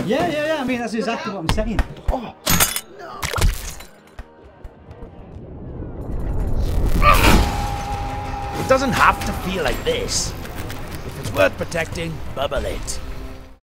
Yeah. I mean, that's exactly what I'm saying. Oh. It doesn't have to feel like this. If it's worth protecting, bubble it.